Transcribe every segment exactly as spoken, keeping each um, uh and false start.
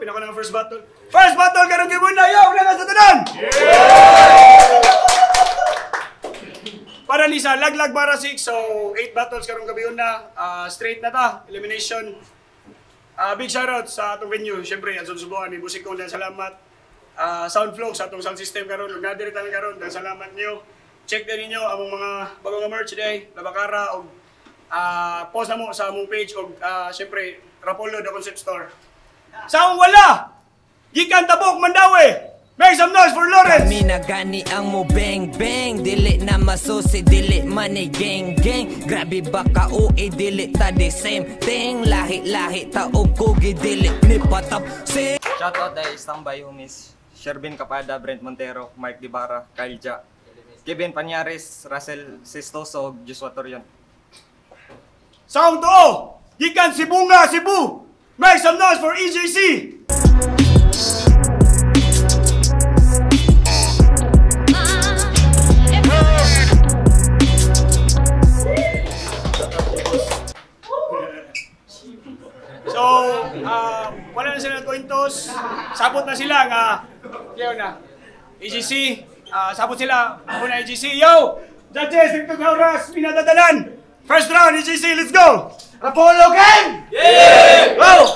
na ko ng first battle. First battle karong gibon na yaw na sa tanan. Para ni sa laglag para six, so eight battles karong gabi na. Uh, straight na ta, elimination. Uh, big shoutout sa atong venue. Siyempre, ang susubukan ni Busik Kong, dahil salamat. Uh, Soundflow sa atong sound system karon, nagdadiri tayo karon, dahil salamat niyo. Check din ninyo ang mga bagong merch today, Labakara, o uh, post na mo sa among page, o uh, siyempre, Rapolo The Concept Store. Sa akong wala, gikan tabok, Mandawi. Make some noise for Lawrence! Kami na gani ang mo bang bang. Dili na masusi, dili money gang gang. Grabe baka ui, dili ta the same thing. Lahi lahi ta og kugi, dili ni patap si. Shoutout dahil standby homies Shervin Capada, Brent Montero, Mark Dibara, Kyle Ja, Kevin Panyares, Russell Sistoso, Joshua Torion. Sa akong to, gikan si Bunga, Cebu. Make some noise for E J C! So, uh, wala na sila ng kwintos, sabot na sila nga, yaw na, E G C, uh, sabot sila, ako na E G C, yo! Judges, ito na oras, pinadadalan! First round, E G C, let's go! Rapolo gang! Yeah! Wow!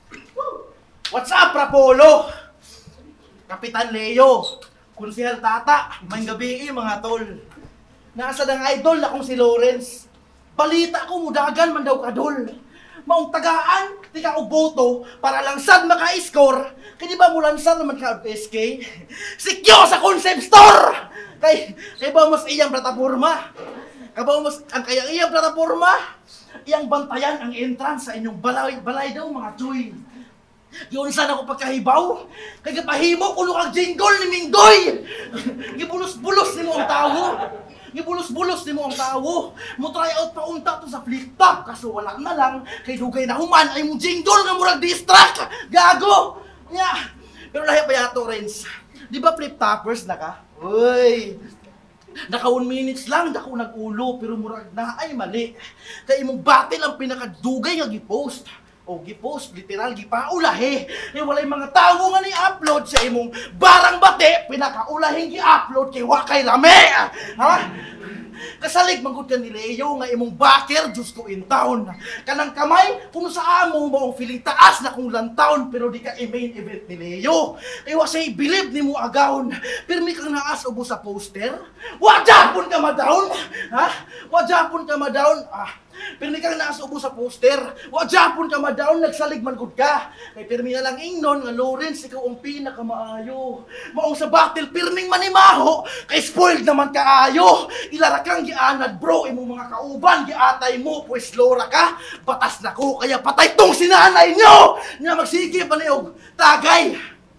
What's up, Rapolo? Kapitan Leo, Kunsihal Tata, may gabi eh, mga tol. Nasa ng idol akong si Lawrence. Balita ko mudagan man daw kadol. Maong tagaan, di ka og boto para lang sad maka-score. Kaya di ba mo lansan naman ka S K? Sikyo sa Concept Store! Kay, kay ba mas iyang plataforma? Kaya ba mas ang kaya iyang plataforma? Iyang bantayan ang entrance sa inyong balay, balay daw mga choy. Yun sana ako pagkahibaw. Kaya pahimo kuno kang jingle ni Minggoy. Gibulos-bulos ni mo ang tao. Gibulos-bulos ni mo ang tao. Mo try out pa unta to sa flip-top. Kaso wala na lang. Kay dugay na human ay mong jingle nga murag distract. Gago! Yeah. Pero lahi pa yato, Renz. Di ba flip-toppers na ka? Uy! Naka one minutes lang, dako nag-ulo. Pero murag na ay mali. Kaya imong battle ang pinakadugay nga gipost. O gipost, literal, gipaulahi. Eh, walay mga tao nga ni-upload sa imong barang bate, pinakaulahing gi-upload kay Wakay Lame! Ha? Kasalig manggod ka ni Leo nga imong backer, Diyos ko in town. Kanang kamay, kung sa amo mo ang feeling taas na kung lantaon, pero di ka i-main event ni Leo. Kaya wasay bilib ni mo agawon. Pirmi kang naas ubo sa poster. Wajapon ka ma-down! Ha? Wajapon ka ma-down! Ah, pirmi kang naas ubo sa poster. Wajapon ka ma-down, nagsalig manggod ka. Kay pirmi na lang ingnon nga Lawrence, ikaw ang pinakamaayo. Maong sa battle, pirming manimaho, kay spoiled naman kaayo. Ilara kang gianad bro, imong mga kauban, giatay mo, pues lora ka. Batas na ko, kaya patay tong sinanay nyo! Nga magsige pa niyog, tagay!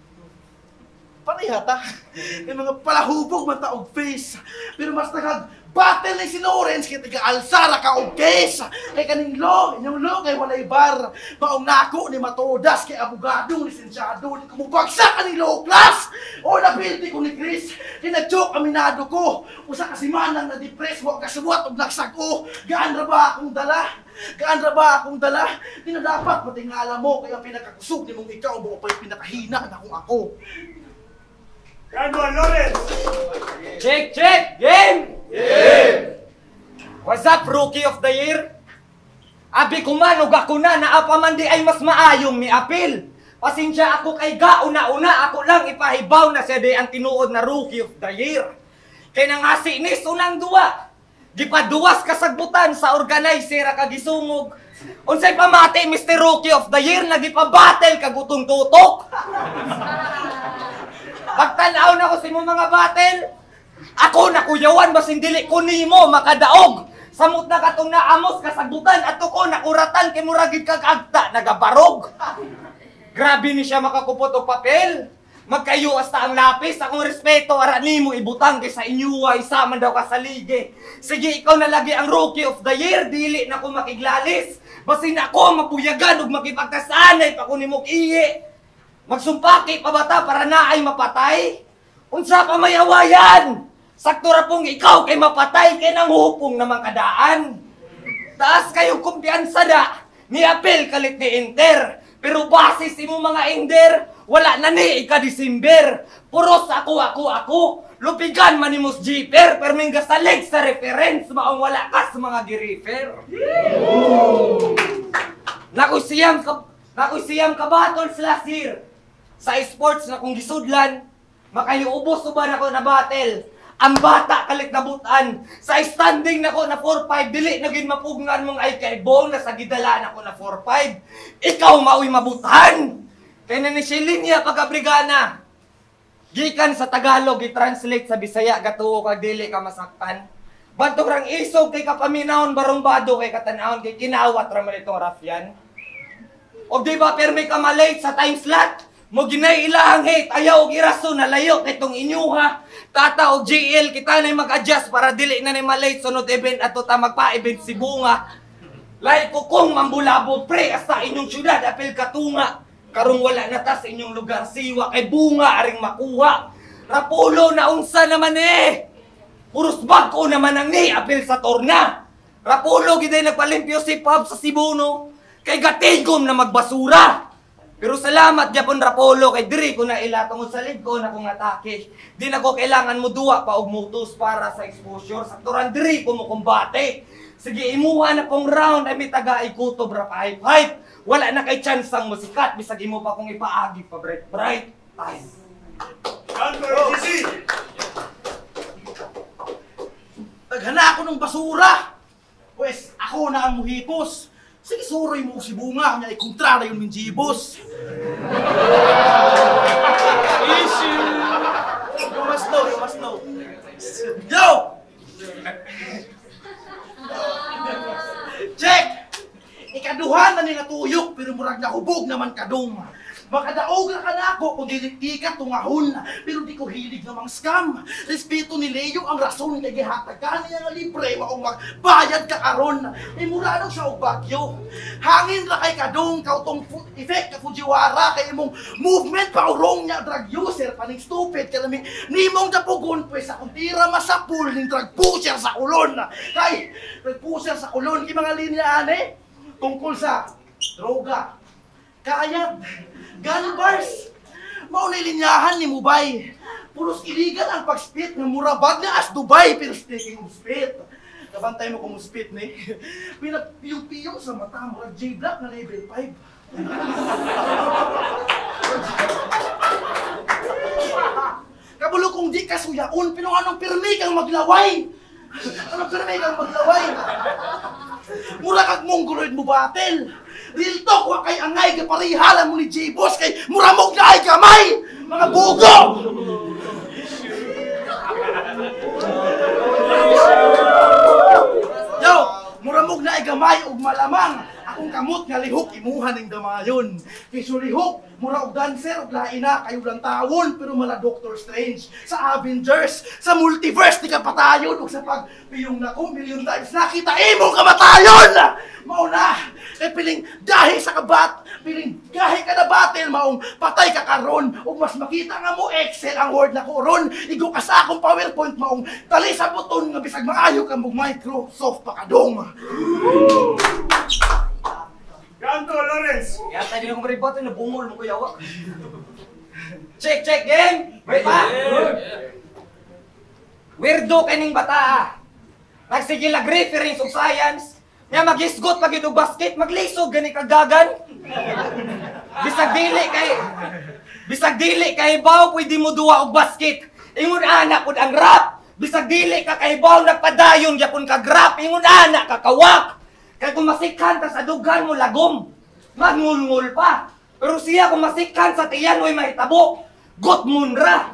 Parehata, yung mga palahubog man taog face. Pero mas nagag battle ni si Lawrence kaya taga-alsara ka og case. Kay kaning lo, inyong lo kay walay bar. Maong nako ni matodas kay abogado, lisensyado, ni kumubagsak ka ni low class. O napilti ko ni Chris, kinag-joke aminado ko. Usa ka simanang na-depress, wag kasuwat og nagsag-o. Gaan ra ba akong dala? Gaan ra ba akong dala? Di na dapat matingala mo kaya pinakakusog ni mong ikaw mo pa pinakahina na kung ako. Yan mo, Lawrence! Check, check! Game! Game! What's up, Rookie of the Year? Abi kumanog ako na, naapa man di ay mas maayong mi apil. Pasensya ako kay gauna-una, ako lang ipahibaw na siya di ang tinuod na Rookie of the Year. Kay nangasi ni unang duwa, gipaduwas kasagbutan sa organizer kagisungog. Unsay pamati, Mister Rookie of the Year, nagipabattle kagutong tutok. Pagtanaw na ko sa imong mga battle, ako nakuyawan basin dili ko nimo makadaog. Samot na katong naamos kasagbutan ato ko nakuratan kay muragid kag agta nagabarog. Grabe ni siya makakupot og papel. Magkayo hasta ang lapis, akong respeto ara nimo ibutang kay sa inyo ay sama daw ka sa lige. Sige ikaw na lagi ang Rookie of the Year, dili na ko makiglalis. Basin ako mapuyagan ug makipagkasanay pa ko nimo iye. Magsumpaki pa bata para naay mapatay? Unsa pa may awayan? Sakto ra pong ikaw kay mapatay kay nang hupong naman kadaan. Taas kayo kumpiyansa da, ni apel kalit ni Inter. Pero base sa imong mga inder, wala na ni ika-December. Puros ako, ako, ako. Lupigan manimos jeeper, pero may gasalig sa reference, maong wala ka sa mga girefer. Nakusiyam ka, nakusiyam ka batol last year. Sa sports na kung gisudlan, makayubos ba na ko na battle. Ang bata kalit nabutan. Sa standing na ko na four five, dili naging mapugnan mong ay kaibong na sa gidala na ko na four five. Ikaw mao'y mabutan. Kaya na ni Shilinya pagkabrigana. Gikan sa Tagalog, i-translate sa Bisaya, gatuo ka, dili ka masaktan. Bantog rang isog kay kapaminahon, barumbado kay katanahon, kay kinawat raman itong rafyan. O di ba, permi ka malate sa time slot? Mo ginay ilahang hate, ayaw og iraso na layo kay itong inyuha. Tata o J L, kita na mag-adjust para dili na ni malate sunod event ato ta magpa-event si Bunga. Lahi ko kung mambulabo pre, asa inyong syudad, apil katunga. Karong wala na ta sa inyong lugar, siwa kay Bunga aring makuha. Rapulo na unsa naman eh. Puros bag ko naman ang ni, apil sa torna. Rapulo giday nagpalimpyo si Pab sa Sibuno. Kay gatigom na magbasura. Pero salamat gyapon Rapulo kay diri ko na ilatong sa lid ko na kung atake. Di na ko kailangan mo duwa pa og motos para sa exposure. Sa turan diri ko mo kumbate. Sige imuha na kong round ay may taga-ikutob ra pa-hype-hype. Wala na kay chance ang musikat. Bisag imo pa kung ipaagi pa bright bright time. Ganto, G C! Taghana ako ng basura! Pwes, ako na ang muhipos. Sige, suroy mo si Bunga. Kanya ikontrara yung minjibos. Issue! You must know, you must know. Yo! Check! Ikaduhan na ni natuyok, pero murag nahubog naman kadong. Makadaog na ka na ako kung di ka tungahon. Pero di ko hilig namang scam. Respeto ni Leo ang rason kay gihatag ka niya nga libre maong magbayad ka karon. May mura nang siya og bagyo. Hangin ra kay kadong kautong effect ka Fujiwara kay imong movement paurong niya drug user paning stupid kay nami nimong dapugon pues sa kuntira masapul ning drug pusher sa ulon. Kay drug pusher sa ulon kay mga linya ane tungkol sa droga. Kayat, gun bars, maunay linyahan ni Mubay. Puros iligan ang pag-spit ng murabag na as Dubai, pero speaking of spit. Kabantay mo kung spit ni. Pinapiyong-piyong sa mata mo, J-Block na level five. Kabulo kung di ka suyaon, pero anong pirmi kang maglaway? Anong pirmi kang maglaway? Mura kag mongoloid mo batel. Real talk, wa kay angay ka parihalan mo ni J-Boss kay muramog na ay kamay! Mga bugo! Yo! Muramog na ay gamay ug malamang akong kamot nga lihok imuha ning damayon. Kay lihok, mura og dancer ug lain na kayo lang tawon pero mala Doctor Strange sa Avengers, sa multiverse di ka patayon ug sa pagpiyong nako million times nakita imo kamatayon. Mao na kay piling dahi sa kabat, piling gahi ka na battle maong patay ka karon ug mas makita nga mo Excel ang word na koron igo ka sa akong PowerPoint maong tali sa buton nga bisag maayo ka mong Microsoft pa kadong. Ganto, Lawrence! Yata din akong report na bungol mo kuya wak. Check, check, game! Wait pa! Weirdo kaning bata ah. Nagsigil ag reference of science. Nga mag-isgot pag ito basket, maglisod gani kagagan. Bisag dili kay... Bisag dili kay baw, pwede mo duwa og basket. Ingon anak pud ang rap. Bisag dili ka kay baw, nagpadayon gyapon ka grap. Ingon anak kakawak. Kaya kung masikhan ta sa dugan mo lagom, magngul-ngul pa. Pero siya kung masikhan sa tiyan mo'y mahitabo, got munra.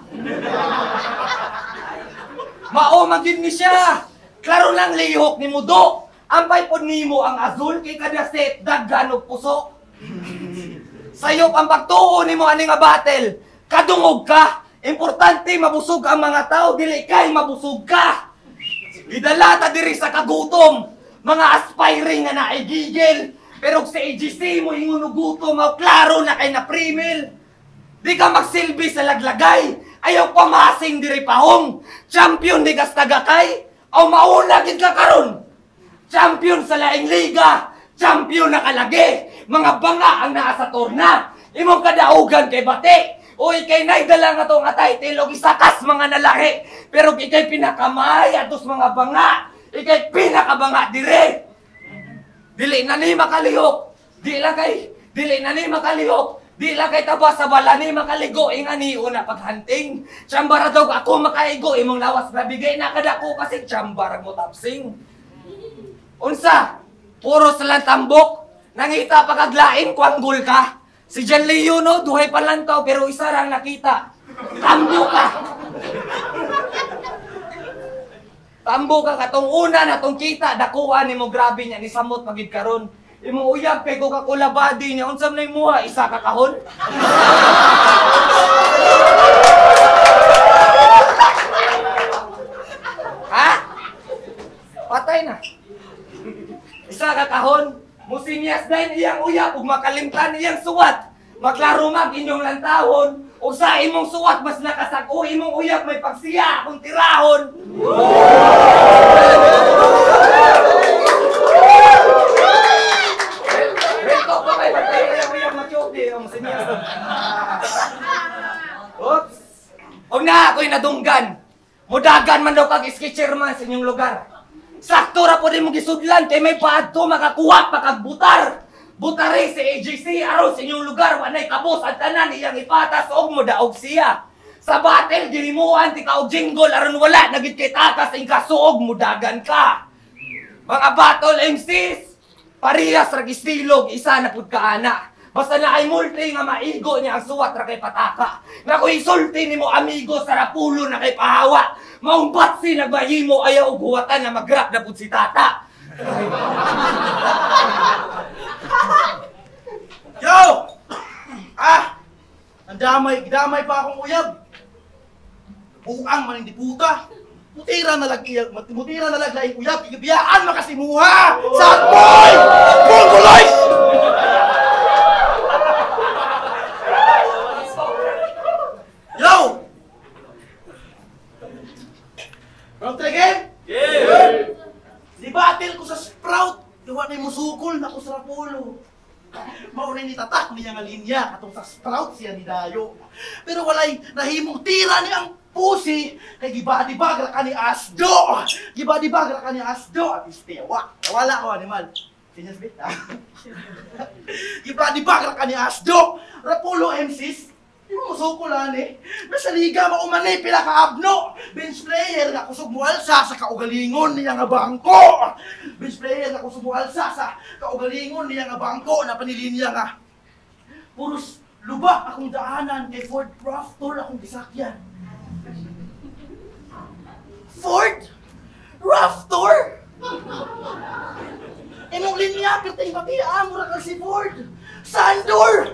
Mao magin ni siya. Klaro lang lihok ni Mudo. Ampay po nimo ang azul kay kada set daghan og puso. Sayop ang pagtuo nimo ani nga battle. Kadungog ka. Importante mabusog ang mga tao, dili kay mabusog ka. Gidala ta diri sa kagutom. Mga aspiring na naigigil. Pero sa A G C mo ingunuguto mo, klaro na kay na primil. Di ka magsilbi sa laglagay. Ayaw pamasing diri pahong. Champion di kas tagakay. O mauna gid ka karon. Champion sa laing liga. Champion na kalagi! Mga banga ang naa sa torna! Imong kadaugan kay bati! O ikay naidala nga to nga title o isakas mga nalahi! Pero ikay pinakamay atos mga banga! Ikay pinakabanga dire! Dili na ni makalihok! Di lang kay... Dili na ni makalihok! Di lang kay taba sa bala ni makaligo inga ni una paghunting. Tsambara daw ako makaigo imong lawas na bigay na kadako kasi tsambara mo tapsing. Unsa? Puro sa tambok. Nangita pagaglain kwanggol ka. Si Jan Leo no, duhay palantaw pero isa lang nakita. Tambo ka. Tambo ka katong una na tong kita dakuha nimo grabe niya ni samot magid karon. Imong uyab kay Coca-Cola body niya unsam na imuha isa ka kahon. Ha? Patay na. Isa ka kahon. Musinyas din iyang uyab ug makalimtan iyang suwat. Maglaro mag inyong lantahon. O sa imong suwat mas nakasag-o imong uyab may pagsiya akong tirahon. Oops! O na ako'y nadunggan. Mudagan man daw kag sketcher man sa inyong lugar. Sakto ra po din mo gisudlan kay may paadto makakuha pa kag butar. Butari si A J C aron sa inyong lugar wanay kabos at tanan iyang ipatas og modaog siya. Sa battle dirimuan ti ka og jingle aron wala nagit kay takas ing kasuog mudagan ka. Mga battle M Cs, parehas ra gistilog isa na pud kaana. Basta na ay multi nga maigo niya ang suwat ra kay pataka. Nga kung isulti ni mo amigo sa rapulo na kay pahawa. Maumbat si nagbayimo ayaw og huwatan na mag-rap na pud si tata. Yo! Ah! Ang damay, damay pa akong uyab. Buang man hindi puta. Mutira na lag iyag, mutira na lag laing uyab, igabiyaan makasimuha! Sad boy! Bulbuloy! Yo! Round three again? Yeah! Di battle ko sa Sprout, diwa na yung musukol na ko sa Rapulo. Maunay ni tatak niya nga linya katong sa Sprout siya ni Dayo. Pero walay nahimong tira ni ang pusi kay gibadibag ra ka ni Asdo. Gibadibag ra ka ni Asdo at istewa. Wala ko animal. Sinyas bit. Gibadibag ra ka ni Asdo. Rapulo M Cs. Di mo musukulan eh. Nasa liga maumani pila ka abno. Bench player nga kusog mo alsa sa kaugalingon niya nga bangko. Bench player nga kusog mo alsa sa kaugalingon niya nga bangko na panilinya nga. Puros lubak akong daanan kay Ford Raptor akong gisakyan. Ford Raptor? Imong linya perteng bakiaan mo ra ka si Ford. Sandor!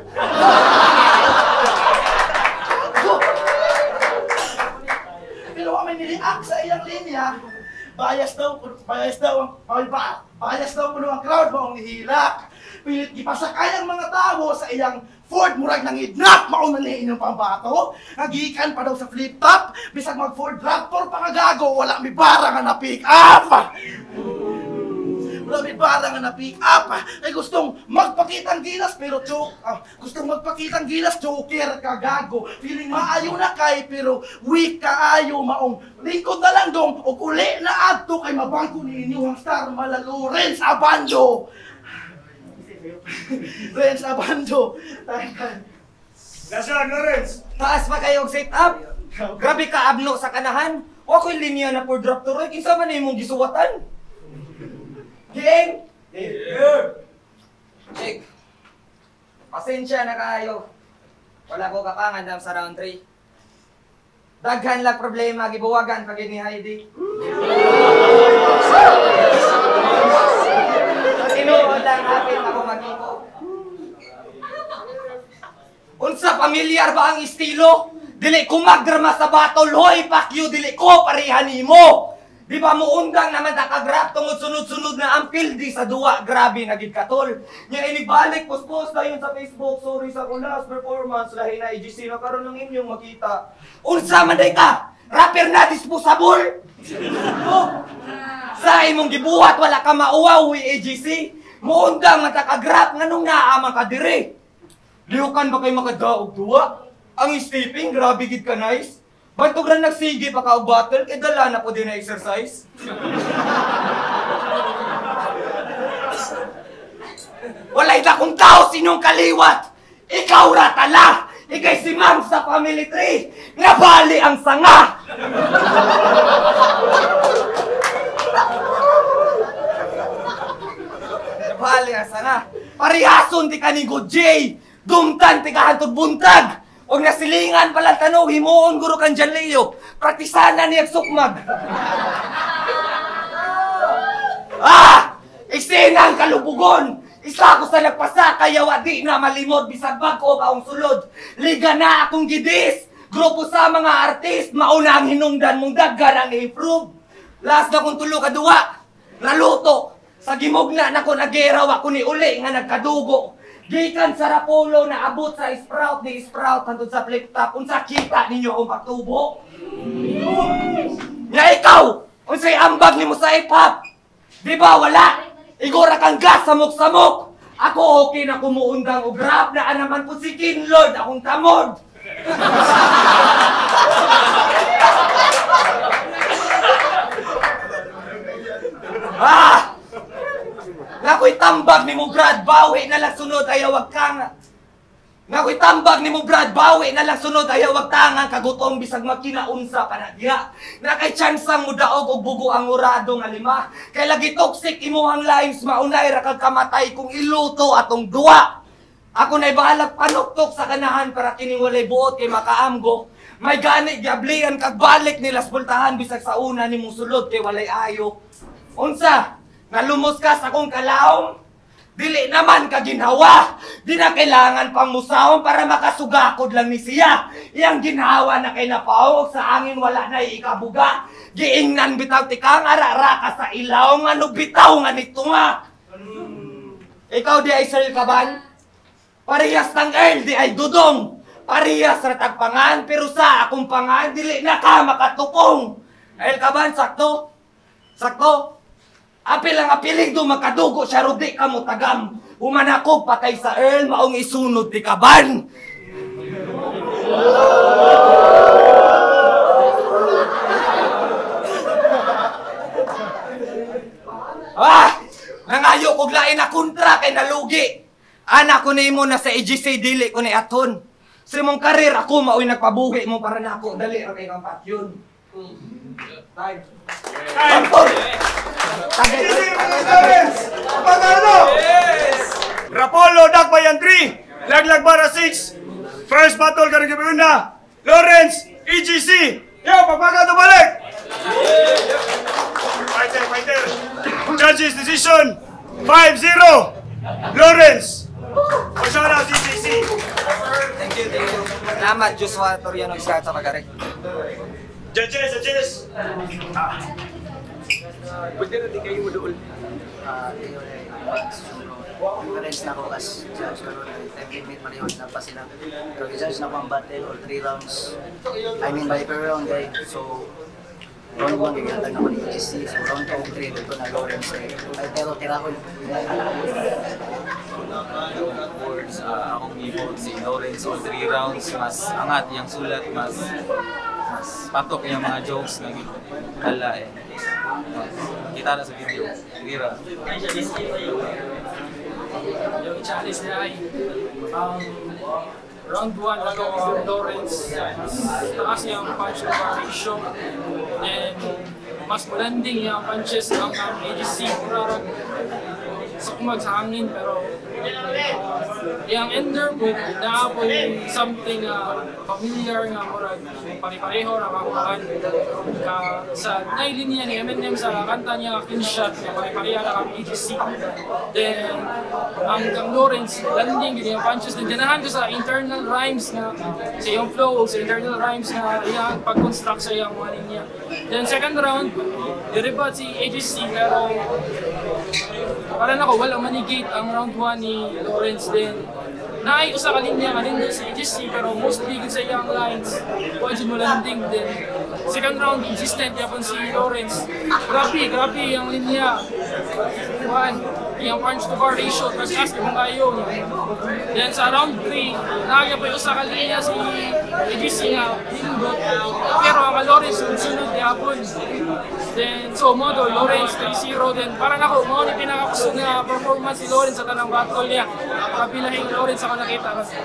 Pero kami niliak sa iyang linya, bias daw, bias daw, ang bias daw puno ang crowd mo ang nihilak. Pilit gipasakay ang mga tao sa iyang Ford murag nang idnap, mauna ni inyong pambato. Nagikan pa daw sa flip top, bisag mag Ford Raptor pa gago, wala mi bara nga na pick up. Wala may bara nga na pick up. Ay gustong magpakitang gilas pero choke. Ah, gustong magpakitang gilas joker ka gago. Feeling maayo na kay pero weak kaayo maong lingkod na lang dong o uli na adto kay mabangko ni inyong star mala Lawrence Abando. Lawrence Abando. Nasaan, Lawrence? Taas pa kayo og set up. Grabe ka abno sa kanahan. Wa ko'y linya na for drop to right. Kinsa man imong gisuwatan? King! Yeah. Check. Pasensya na kayo. Wala ko kapangan dam sa round three. Daghan lang problema, gibuwagan pag ni Heidi. Tinuod lang hapit ako mag-ipo. Unsa pamilyar ba ang estilo? Dili ko magdrama sa battle, hoy pakyo, dili ko parehan nimo. Di ba mo undang naman nakagrap tungod sunod-sunod na ampil di sa duwa, grabe nagid katol. Nya inibalik post-post na yun sa Facebook, sorry sa akong last performance, lahi na A G C na karon ng inyong makita. Unsa man day ka? Rapper na disposable? Oh. Sa imong gibuhat wala ka mauwaw, A G C. Muundang matakagrap nga nung naamang ka diri. Lihukan ba kayo makadaog duwa? Ang stepping, grabe gid ka nice. Bantog lang nagsige pa ka og battle, kay dala na po din na exercise. Walay na kong tao sinong kaliwat. Ikaw ra tala. Ikay si Ma'am sa Family Tree. Nabali ang sanga. Nabali ang sanga. Parihason ti kanigo Jay. Dumtan ti kahantod buntag. Og nasilingan palang tanong, himuon guro kan dyan Leo. Praktisana niya sukmag. Ah! Isinang kalubugon! Isa ko sa nagpasa, kaya wadi na malimod, bisag bago kaong sulod. Liga na akong gidis! Grupo sa mga artist, mauna ang hinungdan mong daggan ang i-improve. Last na kong tulo kaduwa, naluto. Sa gimugna na ko nageraw ako ni uli nga nagkadugo. Gikan sa Rapolo na abot sa Sprout ni Sprout hantod sa flip top. Unsa kita ninyo akong pagtubo? Nga ikaw! Unsay ambag nimo sa hip-hop? Di ba wala? Igora kang gas samok-samok! Ako okay na kumuundang og rap na anaman po si Kinlord akong tamod! Ah! Nako'y tambag ni mo Brad, bawi na lang sunod, ayaw wag kang... Nako'y tambag ni mo Brad, bawi na lang sunod, ayaw wag tangang kagutong bisag makinaunsa pa na diha. Nakay tsansang mo daog og bugo ang urado nga lima. Kay lagi toxic imuhang lives, maunay ra kag kamatay kung iluto atong duwa. Ako na'y bahalag panuktok sa kanahan para kining walay buot kay makaamgo. May gani giablian kag balik nila spultahan bisag sa una ni mong sulod kay walay ayo. Unsa? Nalumos ka sa kong kalaom? Dili naman ka ginhawa. Di na kailangan pang musawon para makasugakod lang ni siya. Iyang ginhawa na kay napaog sa angin wala na ikabuga. Giingnan bitaw tikang arara ka sa ilaw nga no bitaw nga nito nga. Ikaw di ay Sir Kaban? Parehas ng Earl di ay dudong. Parehas ra tagpangan pero sa akong pangan dili na ka makatukong. Earl Kaban, sakto? Sakto? Apil ang apilig do makadugo siya rudi ka mo tagam. Umanakog patay sa Earl maong isunod ti Kaban. Ah! Nangayo kog lain na kontra kay nalugi. Anak ko nimo na sa A G C dili ko ni aton. Sa imong karir ako mao'y nagpabuhi mo para nako dali ra kay kampat yun. Time. Ampon! Rapolo, Dakbayan three, Laglag Bara six, first battle karong gabi una, Lawrence, E G C. Yo, pagpaga to balik! Fighter, fighter. Judges decision, five zero, Lawrence. Pasara E G C. Thank you, thank you. Salamat, Joshua Toriano sa pagare. Judges, judges. Pwede na di kayo mo doon. Ah, kayo na difference na ako kas siguro na time limit man yun na pa sila. Kaya i-judge na ko ang battle or three rounds. I mean by per round guys. So round one gagantag naman yung E G C. So round two, three dito na Lawrence. Ay pero tira ko. Words, uh, akong i-vote si Lawrence all three rounds. Mas angat yung sulat, mas mas patok yung mga jokes na kala eh. Kita na sa video. Tira. Yung challenge niya ay um, round one ako ang Lawrence, mas taas niya ang punch ratio and mas blending niya ang punches ng um, A G C para sukmag sa hangin pero uh, yung ender book na po something uh, familiar nga murag pare-pareho na makuhaan ka sa nailinya ni Eminem sa kanta niya Kin Shot na pare-pareha na kang A G C. Then ang kang Lawrence landing din yung punches din ganahan ko sa internal rhymes na sa yung flow sa internal rhymes na yung pag-construct sa yung mga niya. Then second round i-rebut si A G C pero para na ko wala manigate ang round one ni Lawrence din. naay usa ka linya nga nindot si A G C pero mostly gid sa iyang lines pwede mo landing din. Second round insistent yapon si Lawrence. Grabe, grabe ang linya. One, yung punch to bar ratio mas as kung kayo. Then sa round three, naaya pa yung usa ka linya si A G C nga nindot. Pero ang Lawrence sunod yapon. Then so modo Lawrence three zero then para nako mo ni pinakakusog nga performance si Lawrence sa tanang battle niya. Grabe lahing Lawrence ako nakita kasi.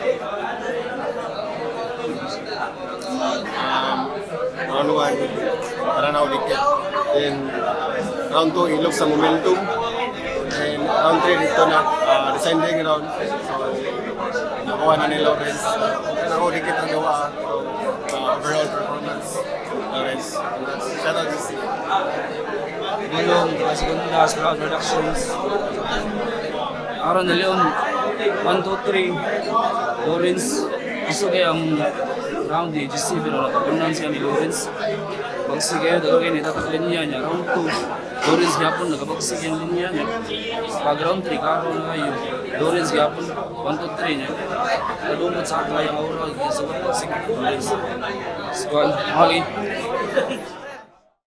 Um, round one, para na ulikit. Then, round two, ilog sa momentum. Then, round three, dito na, uh, descending round. So, nakuha na ni Lawrence. Para na ulikit ang gawa. Uh, overall performance, Lawrence. Shout out to Steve. Gulong, Segundas, Brown Productions. Aron na Leon, one, two, three. Lawrence, gusto kaya ang round ni A G C pero nakapunan siya ni Lawrence. Bagsig kayo, dagagay ni tatak linya niya. Round two, Lawrence gapon, nagabagsig yung linya niya. Pag round three, karo na kayo. Lawrence gapon, one, two, three niya. Nadumot sa kaya ang aura, kaya sa bagsig Lawrence. Squad, okay.